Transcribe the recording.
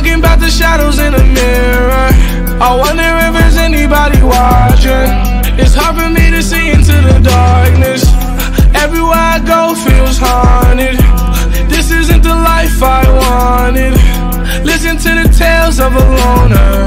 Talking about the shadows in the mirror. I wonder if there's anybody watching. It's hard for me to see into the darkness. Everywhere I go feels haunted. This isn't the life I wanted. Listen to the tales of a loner.